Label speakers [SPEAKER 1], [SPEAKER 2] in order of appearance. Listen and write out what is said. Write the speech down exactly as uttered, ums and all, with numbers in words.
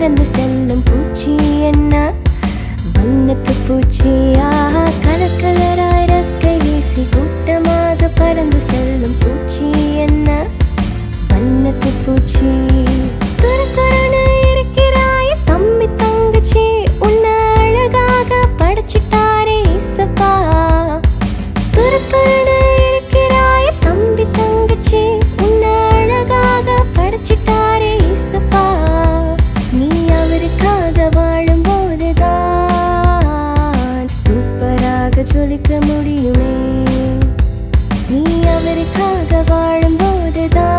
[SPEAKER 1] பறந்து செல்லும் பூச்சி என்ன வண்ணத்து பூச்சியா கலர் கலராய் இறக்கை வீசி கூட்டமாக பறந்து செல்லும் பூச்சி என்ன வண்ணத்து பூச்சி துரு துருன்னு இருக்கிறாய் தம்பி தங்கச்சி உன்னை அழகாக படைச்சிட்டாரே இசப்பா துரு துருன்னு இருக்கிறாய் தம்பி தங்கச்சி உன்னை அழகாக படைச்சிட்டாரே இசப்பா நீ அவருக்காக வாழும் போதுதான் சூப்பராக ஜொலிக்க முடியுமே நீ அவருக்காக வாழும் போதுதான்